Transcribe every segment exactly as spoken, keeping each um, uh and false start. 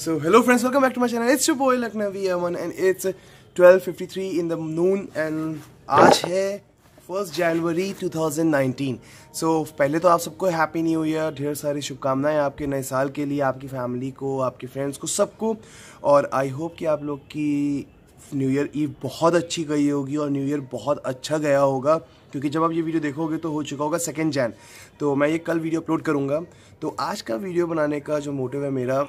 So hello friends, welcome back to my channel. It's your boy Lucknowi Aman and it's twelve fifty-three in the noon and आज है first January two thousand nineteen. So पहले तो आप सबको happy new year, ढेर सारी शुभकामनाएं आपके नए साल के लिए, आपकी फैमिली को, आपके फ्रेंड्स को, सबको. और आई होप कि आप लोग की न्यू ईयर ईव बहुत अच्छी गई होगी और न्यू ईयर बहुत अच्छा गया होगा, क्योंकि जब आप ये वीडियो देखोगे तो हो चुका होगा सेकेंड जैन. तो मैं ये कल वीडियो अपलोड करूँगा. तो आज का वीडियो बनाने का जो मोटिव है मेरा,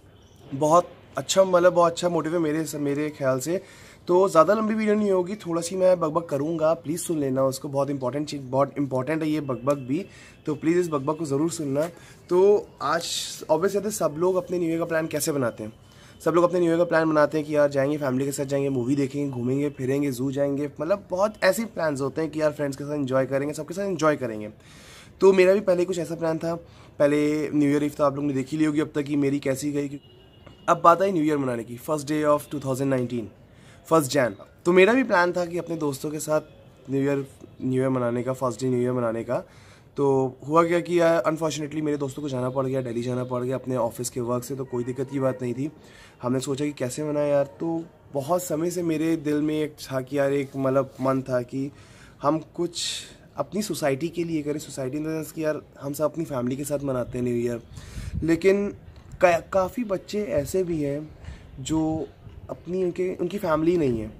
बहुत अच्छा मतलब बहुत अच्छा मोटिव है मेरे मेरे ख्याल से. तो ज़्यादा लंबी वीडियो नहीं होगी, थोड़ा सी मैं बकबक करूँगा, प्लीज़ सुन लेना उसको. बहुत इंपॉर्टेंट चीज़, बहुत इंपॉर्टेंट है ये बकबक भी, तो प्लीज़ इस बकबक को ज़रूर सुनना. तो आज ऑब्वियसली सब लोग अपने न्यू ईयर का प्लान कैसे बनाते हैं. सब लोग अपने न्यू ईयर का प्लान बनाते हैं कि यार जाएंगे फैमिली के साथ, जाएंगे मूवी देखेंगे, घूमेंगे फिरेंगे, जू जाएंगे, मतलब बहुत ऐसे प्लान्स होते हैं कि यार फ्रेंड्स के साथ एंजॉय करेंगे, सबके साथ एंजॉय करेंगे. तो मेरा भी पहले कुछ ऐसा प्लान था. पहले न्यू ईयर ईव तो आप लोग ने देखी ली होगी अब तक कि मेरी कैसी गई. अब बात आई न्यू ईयर मनाने की, first day of two thousand nineteen, first Jan. तो मेरा भी प्लान था कि अपने दोस्तों के साथ न्यू ईयर न्यू ईयर मनाने का, फर्स्ट डे न्यू ईयर मनाने का. तो हुआ क्या कि यार अनफॉर्चुनेटली मेरे दोस्तों को जाना पड़ गया, दिल्ली जाना पड़ गया अपने ऑफिस के वर्क से. तो कोई दिक्कत की बात नहीं थी. हमने सोचा कि कैसे मनाएं यार. तो बहुत समय से मेरे दिल में एक था कि यार एक मतलब मन था कि हम कुछ अपनी सोसाइटी के लिए करें. सोसाइटी इन द सेंस कि यार हम सब अपनी फैमिली के साथ मनाते हैं न्यू ईयर, लेकिन का, काफ़ी बच्चे ऐसे भी हैं जो अपनी उनके उनकी फैमिली नहीं है.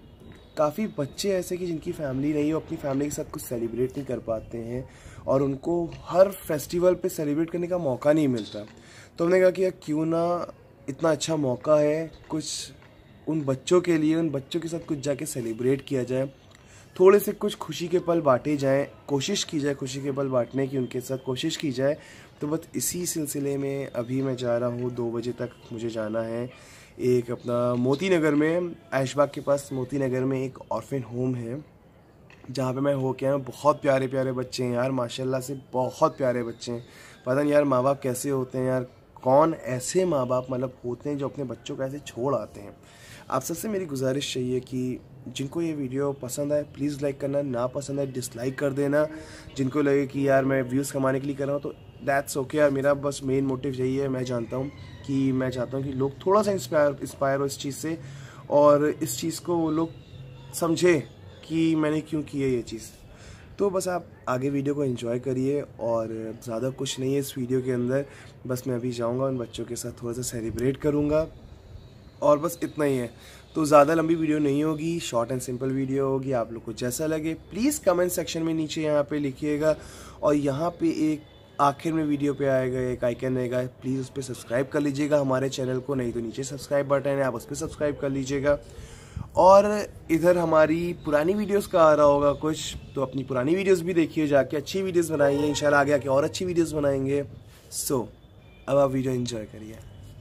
काफ़ी बच्चे ऐसे कि जिनकी फैमिली नहीं है, वो अपनी फैमिली के साथ कुछ सेलिब्रेट नहीं कर पाते हैं और उनको हर फेस्टिवल पे सेलिब्रेट करने का मौका नहीं मिलता. तो हमने कहा कि यार क्यों ना, इतना अच्छा मौका है, कुछ उन बच्चों के लिए, उन बच्चों के साथ कुछ जाके सेलिब्रेट किया जाए, थोड़े से कुछ खुशी के पल बांटे जाएं, कोशिश की जाए खुशी के पल बांटने की, उनके साथ कोशिश की जाए. तो बस इसी सिलसिले में अभी मैं जा रहा हूँ, दो बजे तक मुझे जाना है एक अपना मोती नगर में, ऐशबाग के पास मोती नगर में एक ऑर्फन होम है जहाँ पे मैं हो के आया. बहुत प्यारे प्यारे बच्चे हैं यार, माशाल्लाह से बहुत प्यारे बच्चे हैं. पता नहीं यार माँ बाप कैसे होते हैं यार, कौन ऐसे माँ बाप मतलब होते हैं जो अपने बच्चों को ऐसे छोड़ आते हैं. आप सबसे मेरी गुजारिश चाहिए कि जिनको ये वीडियो पसंद आए प्लीज़ लाइक करना, ना पसंद आए डिसलाइक कर देना. जिनको लगे कि यार मैं व्यूज़ कमाने के लिए कर रहा हूँ तो दैट्स ओके यार. मेरा बस मेन मोटिव यही है. मैं जानता हूँ कि मैं चाहता हूँ कि लोग थोड़ा सा इंस्पायर इंस्पायर हो इस चीज़ से, और इस चीज़ को वो लोग समझे कि मैंने क्यों की है ये चीज़. तो बस आप आगे वीडियो को एंजॉय करिए, और ज़्यादा कुछ नहीं है इस वीडियो के अंदर. बस मैं अभी जाऊँगा उन बच्चों के साथ थोड़ा सा सेलिब्रेट करूँगा, और बस इतना ही है. तो ज़्यादा लंबी वीडियो नहीं होगी, शॉर्ट एंड सिंपल वीडियो होगी. आप लोग को जैसा लगे प्लीज़ कमेंट सेक्शन में नीचे यहाँ पे लिखिएगा, और यहाँ पे एक आखिर में वीडियो पे आएगा एक आइकन रहेगा, प्लीज़ उस पर सब्सक्राइब कर लीजिएगा हमारे चैनल को. नहीं तो नीचे सब्सक्राइब बटन है, आप उस पर सब्सक्राइब कर लीजिएगा. और इधर हमारी पुरानी वीडियोस का आ रहा होगा कुछ, तो अपनी पुरानी वीडियोस भी देखिए जाके, अच्छी वीडियोस बनाइए. इंशाल्लाह आगे आके और अच्छी वीडियोस बनाएंगे. सो so, अब आप वीडियो एंजॉय करिए.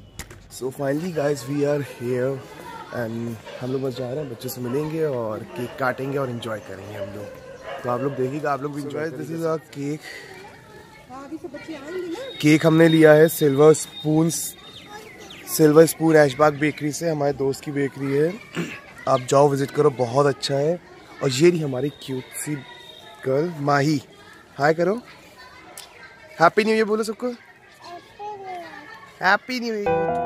So finally guys we are here and हम लोग बस जा रहे हैं, बच्चों से मिलेंगे और केक काटेंगे और एंजॉय करेंगे हम लोग. तो आप लोग देखिएगा, आप लोग भी enjoy. This is our cake. Cake हमने लिया है silver spoon silver spoon Aishbagh bakery से, हमारे दोस्त की बेकरी है. आप जाओ विजिट करो, बहुत अच्छा है. और ये रही हमारी क्यूट सी गर्ल माही. हाय करो, हैप्पी न्यू ईयर बोलो सबको, हैप्पी न्यू ईयर.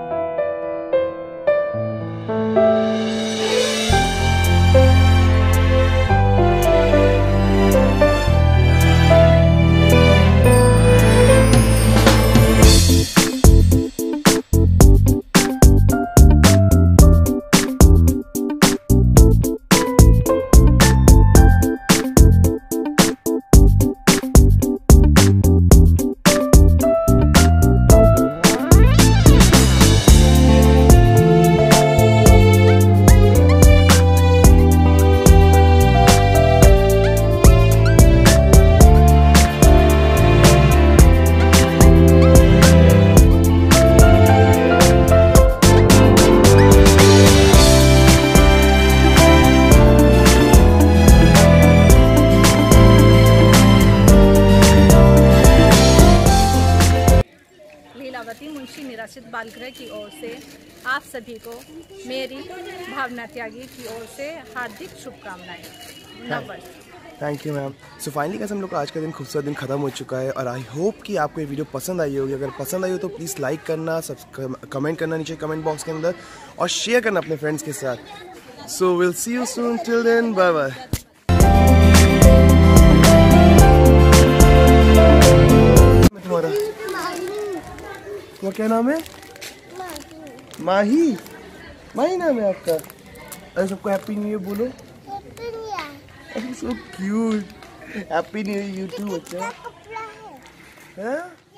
निराश्रित बालगृह की ओर से आप सभी को मेरी भावना त्यागी की ओर से हार्दिक शुभकामनाएं. नमस्कार. Thank you ma'am. So finally कैसे हम लोग का आज का दिन खूबसूरत दिन खत्म हो चुका है और आई होप कि आपको ये वीडियो पसंद आई होगी। अगर पसंद आई हो तो प्लीज़ लाइक करना, सब कमेंट करना नीचे कमेंट बॉक्स के अंदर और शेयर करना अपने फ्रेंड्स के साथ। So will see you soon, till then bye bye. तुम्हारा वो क्या नाम है? माही। माही नाम है आपका? अरे सबको हैप्पी न्यू ईयर बोलो। So cute. Happy new year you too बच्चा। हाँ?